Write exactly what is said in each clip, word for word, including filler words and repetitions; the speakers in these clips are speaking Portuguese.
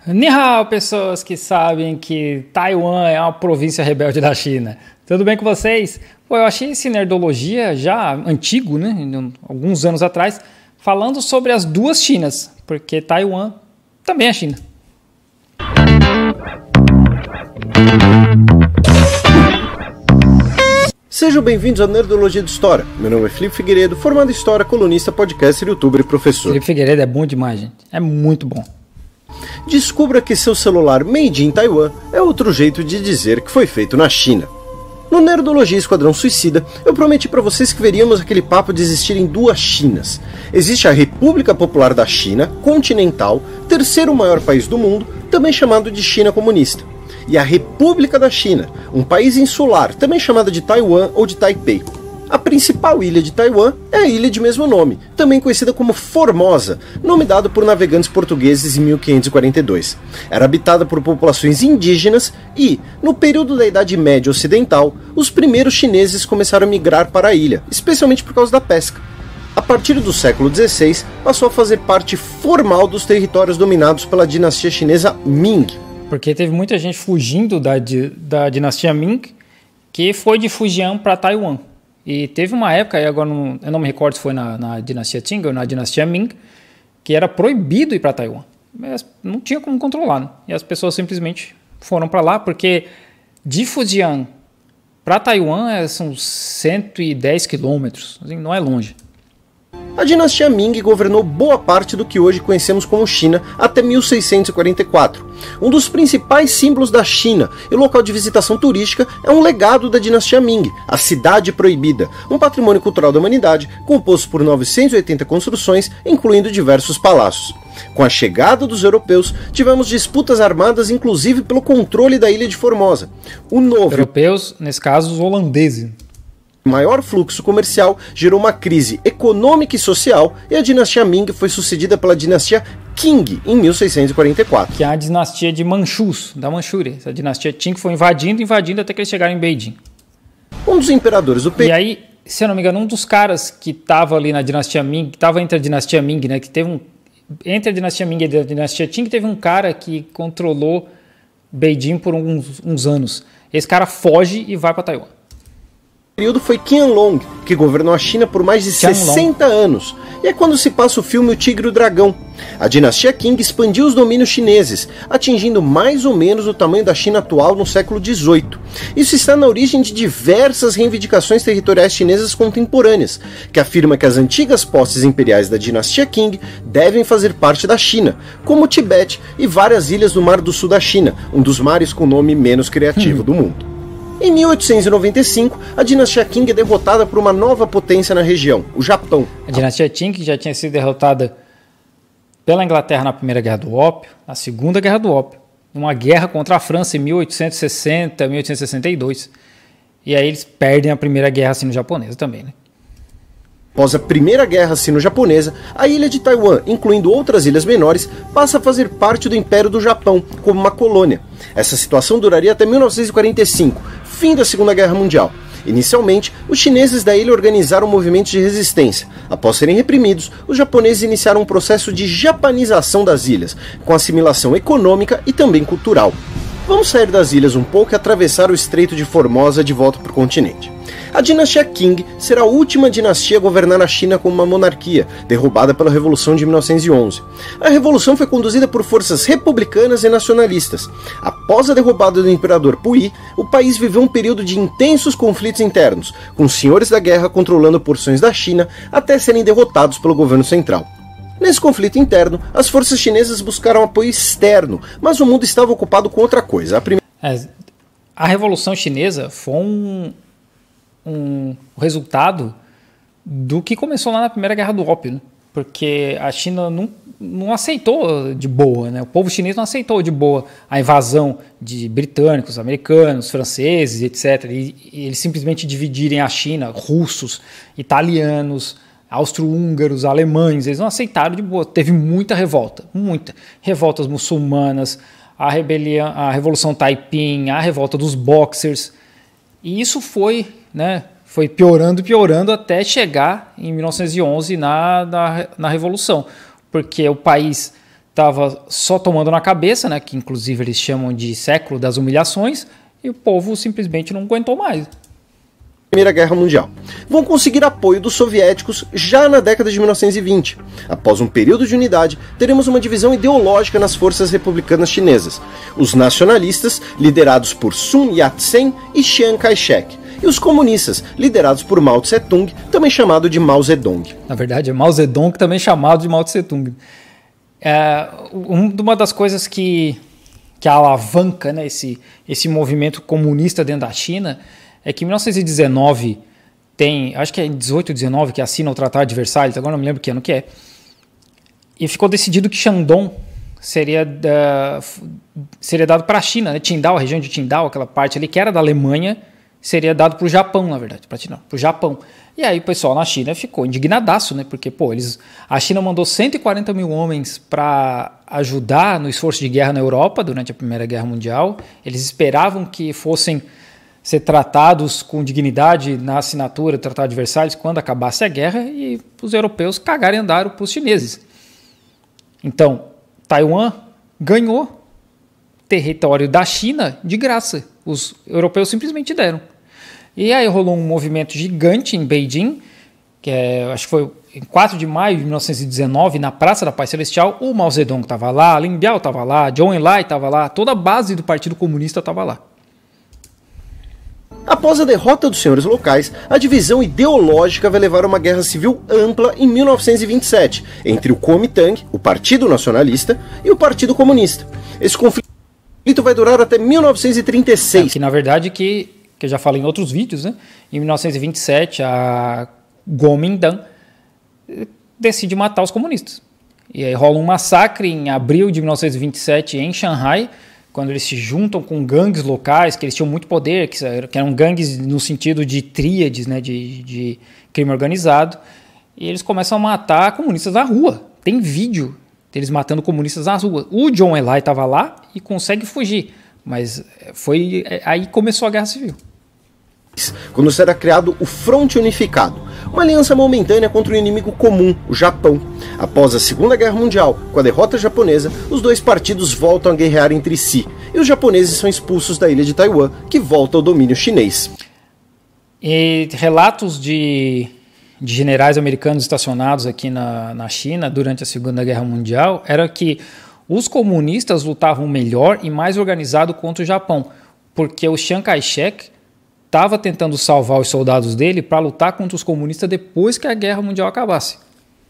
Ni hao, pessoas que sabem que Taiwan é uma província rebelde da China. Tudo bem com vocês? Pô, eu achei esse Nerdologia já antigo, né? Alguns anos atrás, falando sobre as duas Chinas, porque Taiwan também é China. Sejam bem-vindos ao Nerdologia de História. Meu nome é Felipe Figueiredo, formado em História, colunista, podcaster, youtuber e professor. Felipe Figueiredo é bom demais, gente. É muito bom. Descubra que seu celular made in Taiwan é outro jeito de dizer que foi feito na China. No Nerdologia Esquadrão Suicida, eu prometi para vocês que veríamos aquele papo de existirem duas Chinas. Existe a República Popular da China, continental, terceiro maior país do mundo, também chamado de China Comunista. E a República da China, um país insular, também chamada de Taiwan ou de Taipei. A principal ilha de Taiwan é a ilha de mesmo nome, também conhecida como Formosa, nome dado por navegantes portugueses em mil quinhentos e quarenta e dois. Era habitada por populações indígenas e, no período da Idade Média Ocidental, os primeiros chineses começaram a migrar para a ilha, especialmente por causa da pesca. A partir do século dezesseis, passou a fazer parte formal dos territórios dominados pela dinastia chinesa Ming. Porque teve muita gente fugindo da, da dinastia Ming, que foi de Fujian para Taiwan. E teve uma época, agora não, eu não me recordo se foi na, na dinastia Qing ou na dinastia Ming, que era proibido ir para Taiwan. Mas não tinha como controlar, né? E as pessoas simplesmente foram para lá, porque de Fujian para Taiwan são cento e dez quilômetros, assim, não é longe. A dinastia Ming governou boa parte do que hoje conhecemos como China até mil seiscentos e quarenta e quatro. Um dos principais símbolos da China e local de visitação turística é um legado da dinastia Ming, a Cidade Proibida, um patrimônio cultural da humanidade composto por novecentas e oitenta construções, incluindo diversos palácios. Com a chegada dos europeus, tivemos disputas armadas inclusive pelo controle da ilha de Formosa. O novo... Europeus, nesse caso, os holandeses. Maior fluxo comercial gerou uma crise econômica e social e a dinastia Ming foi sucedida pela dinastia Qing em mil seiscentos e quarenta e quatro. Que é a dinastia de Manchus, da Manchúria. Essa dinastia Qing foi invadindo, invadindo até que eles chegaram em Beijing. Um dos imperadores do período... E aí, se eu não me engano, um dos caras que estava ali na dinastia Ming, que estava entre a dinastia Ming, né, que teve um... Entre a dinastia Ming e a dinastia Qing, teve um cara que controlou Beijing por uns, uns anos. Esse cara foge e vai para Taiwan. O período foi Qianlong, que governou a China por mais de sessenta anos, e é quando se passa o filme O Tigre e o Dragão. A dinastia Qing expandiu os domínios chineses, atingindo mais ou menos o tamanho da China atual no século dezoito. Isso está na origem de diversas reivindicações territoriais chinesas contemporâneas, que afirma que as antigas posses imperiais da dinastia Qing devem fazer parte da China, como o Tibete e várias ilhas do Mar do Sul da China, um dos mares com o nome menos criativo hum. do mundo. Em mil oitocentos e noventa e cinco, a dinastia Qing é derrotada por uma nova potência na região, o Japão. A dinastia Qing já tinha sido derrotada pela Inglaterra na Primeira Guerra do Ópio, na Segunda Guerra do Ópio, uma guerra contra a França em mil oitocentos e sessenta, mil oitocentos e sessenta e dois. E aí eles perdem a Primeira Guerra Sino-Japonesa também, né? Após a Primeira Guerra Sino-Japonesa, a ilha de Taiwan, incluindo outras ilhas menores, passa a fazer parte do Império do Japão, como uma colônia. Essa situação duraria até mil novecentos e quarenta e cinco, fim da Segunda Guerra Mundial. Inicialmente, os chineses da ilha organizaram movimentos de resistência. Após serem reprimidos, os japoneses iniciaram um processo de japanização das ilhas, com assimilação econômica e também cultural. Vamos sair das ilhas um pouco e atravessar o Estreito de Formosa de volta para o continente. A dinastia Qing será a última dinastia a governar a China como uma monarquia, derrubada pela Revolução de mil novecentos e onze. A revolução foi conduzida por forças republicanas e nacionalistas. Após a derrubada do imperador Puyi, o país viveu um período de intensos conflitos internos, com os senhores da guerra controlando porções da China até serem derrotados pelo governo central. Nesse conflito interno, as forças chinesas buscaram apoio externo, mas o mundo estava ocupado com outra coisa. A, prime... é, a Revolução Chinesa foi um, um resultado do que começou lá na Primeira Guerra do Ópio, né? Porque a China não, não aceitou de boa, né? O povo chinês não aceitou de boa a invasão de britânicos, americanos, franceses, etcétera. E, e eles simplesmente dividirem a China, russos, italianos, austro-húngaros, alemães, eles não aceitaram de boa. Teve muita revolta, muita. Revoltas muçulmanas, a rebelião, a Revolução Taiping, a revolta dos Boxers. E isso foi, né, foi piorando e piorando até chegar em mil novecentos e onze na, na, na Revolução. Porque o país estava só tomando na cabeça, né, que inclusive eles chamam de século das humilhações, e o povo simplesmente não aguentou mais. Primeira Guerra Mundial. Vão conseguir apoio dos soviéticos já na década de mil novecentos e vinte. Após um período de unidade, teremos uma divisão ideológica nas forças republicanas chinesas. Os nacionalistas, liderados por Sun Yat-sen e Chiang Kai-shek, e os comunistas, liderados por Mao Tse-tung, também chamado de Mao Zedong. Na verdade, é Mao Zedong, também chamado de Mao Tse-tung. É, uma das coisas que, que alavanca, né, esse, esse movimento comunista dentro da China é que em mil novecentos e dezenove tem, acho que é em dezoito ou dezenove que assina o Tratado de Versalhes, agora não me lembro que ano que é, e ficou decidido que Shandong seria, da, seria dado para a China, né? Qingdao, a região de Qingdao, aquela parte ali que era da Alemanha, seria dado para o Japão, na verdade, para o Japão. E aí o pessoal na China ficou indignadaço, né? Porque pô, eles, a China mandou cento e quarenta mil homens para ajudar no esforço de guerra na Europa durante a Primeira Guerra Mundial. Eles esperavam que fossem ser tratados com dignidade na assinatura do Tratado de Versalhes quando acabasse a guerra, e os europeus cagaram e andaram para os chineses. Então, Taiwan ganhou território da China de graça. Os europeus simplesmente deram. E aí rolou um movimento gigante em Beijing, que é, acho que foi em quatro de maio de mil novecentos e dezenove, na Praça da Paz Celestial. O Mao Zedong estava lá, Lin Biao estava lá, Zhou Enlai estava lá, toda a base do Partido Comunista estava lá. Após a derrota dos senhores locais, a divisão ideológica vai levar a uma guerra civil ampla em mil novecentos e vinte e sete, entre o Kuomintang, o Partido Nacionalista, e o Partido Comunista. Esse conflito vai durar até mil novecentos e trinta e seis. É, que na verdade, que, que eu já falei em outros vídeos, né? Em mil novecentos e vinte e sete, a Kuomintang decide matar os comunistas. E aí rola um massacre em abril de mil novecentos e vinte e sete em Xangai, quando eles se juntam com gangues locais, que eles tinham muito poder, que eram gangues no sentido de tríades, né, de, de crime organizado, e eles começam a matar comunistas na rua. Tem vídeo deles matando comunistas na rua. O Zhou Enlai estava lá e consegue fugir, mas foi aí que começou a Guerra Civil. Quando será criado o Fronte Unificado, uma aliança momentânea contra o inimigo comum, o Japão. Após a Segunda Guerra Mundial, com a derrota japonesa, os dois partidos voltam a guerrear entre si, e os japoneses são expulsos da ilha de Taiwan, que volta ao domínio chinês. E relatos de, de generais americanos estacionados aqui na, na China durante a Segunda Guerra Mundial era que os comunistas lutavam melhor e mais organizado contra o Japão, porque o Chiang Kai-shek estava tentando salvar os soldados dele para lutar contra os comunistas depois que a Guerra Mundial acabasse.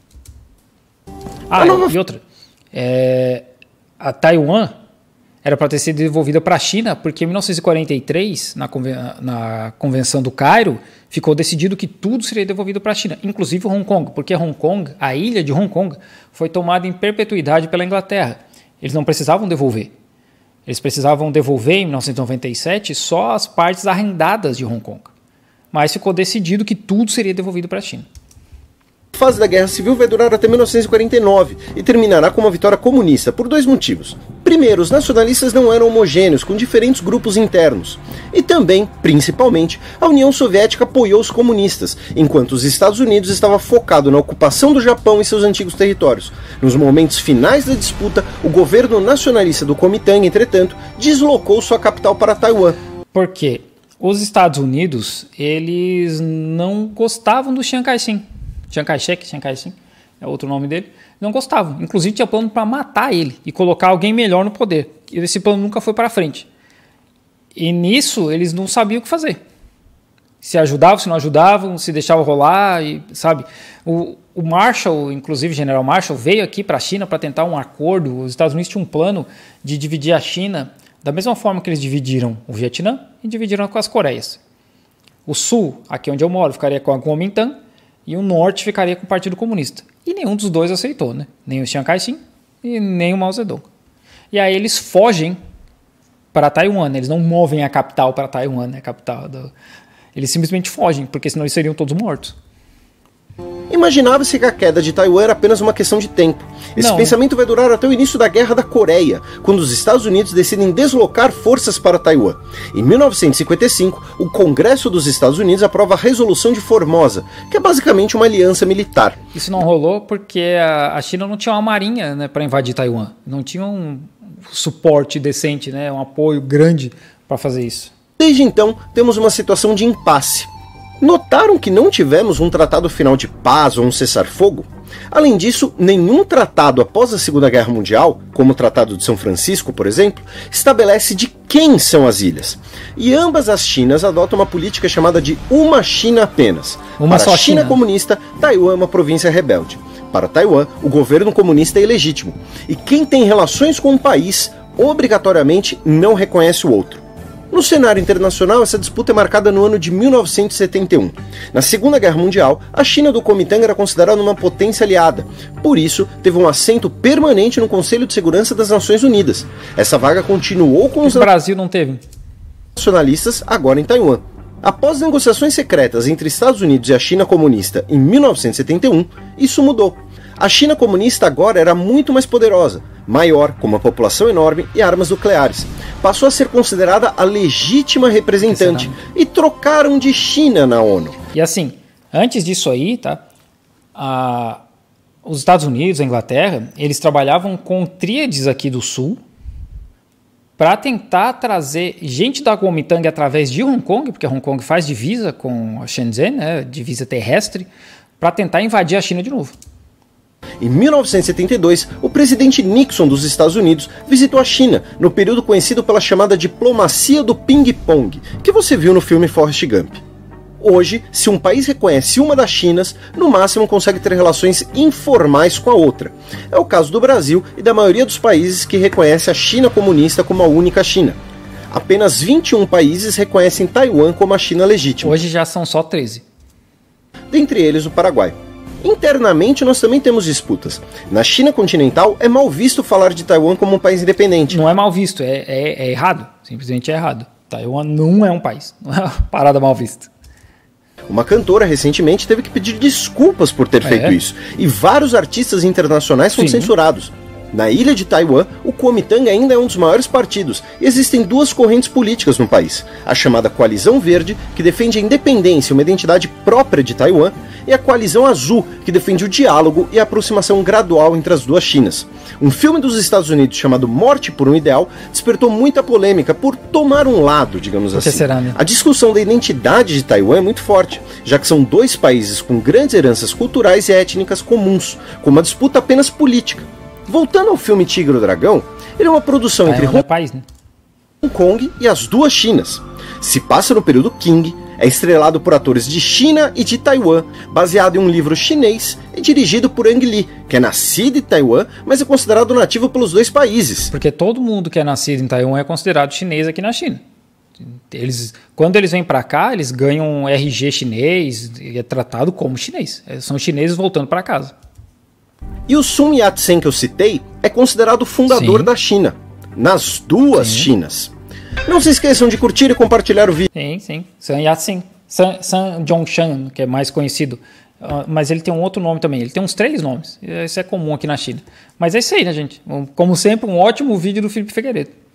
Ah, e outra. É, a Taiwan era para ter sido devolvida para a China, porque em mil novecentos e quarenta e três, na, conven na Convenção do Cairo, ficou decidido que tudo seria devolvido para a China, inclusive Hong Kong, porque Hong Kong, a ilha de Hong Kong, foi tomada em perpetuidade pela Inglaterra. Eles não precisavam devolver. Eles precisavam devolver, em mil novecentos e noventa e sete, só as partes arrendadas de Hong Kong. Mas ficou decidido que tudo seria devolvido para a China. A fase da Guerra Civil vai durar até mil novecentos e quarenta e nove e terminará com uma vitória comunista, por dois motivos. Primeiro, os nacionalistas não eram homogêneos, com diferentes grupos internos. E também, principalmente, a União Soviética apoiou os comunistas, enquanto os Estados Unidos estavam focados na ocupação do Japão e seus antigos territórios. Nos momentos finais da disputa, o governo nacionalista do Kuomintang, entretanto, deslocou sua capital para Taiwan. Por quê? Os Estados Unidos, eles não gostavam do Chiang Kai-shek. Chiang Kai-shek, Chiang Kai-shek é outro nome dele, não gostavam. Inclusive tinha plano para matar ele e colocar alguém melhor no poder. E esse plano nunca foi para frente. E nisso eles não sabiam o que fazer. Se ajudavam, se não ajudavam, se deixavam rolar, e, sabe? O, o Marshall, inclusive o General Marshall, veio aqui para a China para tentar um acordo. Os Estados Unidos tinham um plano de dividir a China da mesma forma que eles dividiram o Vietnã e dividiram com as Coreias. O Sul, aqui onde eu moro, ficaria com a Kuomintang, e o norte ficaria com o Partido Comunista. E nenhum dos dois aceitou, né? Nem o Chiang Kai-shek e nem o Mao Zedong. E aí eles fogem para Taiwan, né? Eles não movem a capital para Taiwan, né? A capital do... Eles simplesmente fogem, porque senão eles seriam todos mortos. Imaginava-se que a queda de Taiwan era apenas uma questão de tempo. Esse Não. pensamento vai durar até o início da Guerra da Coreia, quando os Estados Unidos decidem deslocar forças para Taiwan. Em mil novecentos e cinquenta e cinco, o Congresso dos Estados Unidos aprova a Resolução de Formosa, que é basicamente uma aliança militar. Isso não rolou porque a, a China não tinha uma marinha, né, para invadir Taiwan. Não tinha um suporte decente, né, um apoio grande para fazer isso. Desde então, temos uma situação de impasse. Notaram que não tivemos um tratado final de paz ou um cessar-fogo? Além disso, nenhum tratado após a Segunda Guerra Mundial, como o Tratado de São Francisco, por exemplo, estabelece de quem são as ilhas. E ambas as Chinas adotam uma política chamada de uma China apenas. Uma Para só a China China. comunista, Taiwan é uma província rebelde. Para Taiwan, o governo comunista é ilegítimo. E quem tem relações com um país, obrigatoriamente não reconhece o outro. No cenário internacional, essa disputa é marcada no ano de mil novecentos e setenta e um. Na Segunda Guerra Mundial, a China do Kuomintang era considerada uma potência aliada. Por isso, teve um assento permanente no Conselho de Segurança das Nações Unidas. Essa vaga continuou com os O Brasil não teve. nacionalistas, agora em Taiwan. Após negociações secretas entre Estados Unidos e a China comunista em mil novecentos e setenta e um, isso mudou. A China comunista agora era muito mais poderosa, maior, com uma população enorme e armas nucleares. Passou a ser considerada a legítima representante e trocaram de China na ONU. E assim, antes disso aí, tá? A, os Estados Unidos, a Inglaterra, eles trabalhavam com tríades aqui do Sul para tentar trazer gente da Kuomintang através de Hong Kong, porque Hong Kong faz divisa com a Shenzhen, né, divisa terrestre, para tentar invadir a China de novo. Em mil novecentos e setenta e dois, o presidente Nixon dos Estados Unidos visitou a China, no período conhecido pela chamada diplomacia do ping-pong, que você viu no filme Forrest Gump. Hoje, se um país reconhece uma das Chinas, no máximo consegue ter relações informais com a outra. É o caso do Brasil e da maioria dos países que reconhece a China comunista como a única China. Apenas vinte e um países reconhecem Taiwan como a China legítima. Hoje já são só treze. Dentre eles o Paraguai. Internamente, nós também temos disputas. Na China continental, é mal visto falar de Taiwan como um país independente. Não é mal visto, é, é, é errado. Simplesmente é errado. Taiwan não é um país. Não é uma parada mal vista. Uma cantora recentemente teve que pedir desculpas por ter É. feito isso. E vários artistas internacionais foram Sim. censurados. Na ilha de Taiwan, o Kuomintang ainda é um dos maiores partidos e existem duas correntes políticas no país. A chamada Coalizão Verde, que defende a independência e uma identidade própria de Taiwan, e a Coalizão Azul, que defende o diálogo e a aproximação gradual entre as duas Chinas. Um filme dos Estados Unidos chamado Morte por um Ideal despertou muita polêmica por tomar um lado, digamos Por que assim. será, né? A discussão da identidade de Taiwan é muito forte, já que são dois países com grandes heranças culturais e étnicas comuns, com uma disputa apenas política. Voltando ao filme Tigre e o Dragão, ele é uma produção entre Taiwan não é país, né? Hong Kong e as duas Chinas. Se passa no período Qing, é estrelado por atores de China e de Taiwan, baseado em um livro chinês e dirigido por Ang Lee, que é nascido em Taiwan, mas é considerado nativo pelos dois países. Porque todo mundo que é nascido em Taiwan é considerado chinês aqui na China. Eles, quando eles vêm para cá, eles ganham um R G chinês e é tratado como chinês. São chineses voltando para casa. E o Sun Yat-sen que eu citei é considerado o fundador Sim. da China, nas duas Sim. Chinas. Não se esqueçam de curtir e compartilhar o vídeo. Sim, sim. Sun Yat-sen. Sun, Sun Zhongshan, que é mais conhecido. Uh, mas ele tem um outro nome também. Ele tem uns três nomes. Isso é comum aqui na China. Mas é isso aí, né, gente? Como sempre, um ótimo vídeo do Felipe Figueiredo.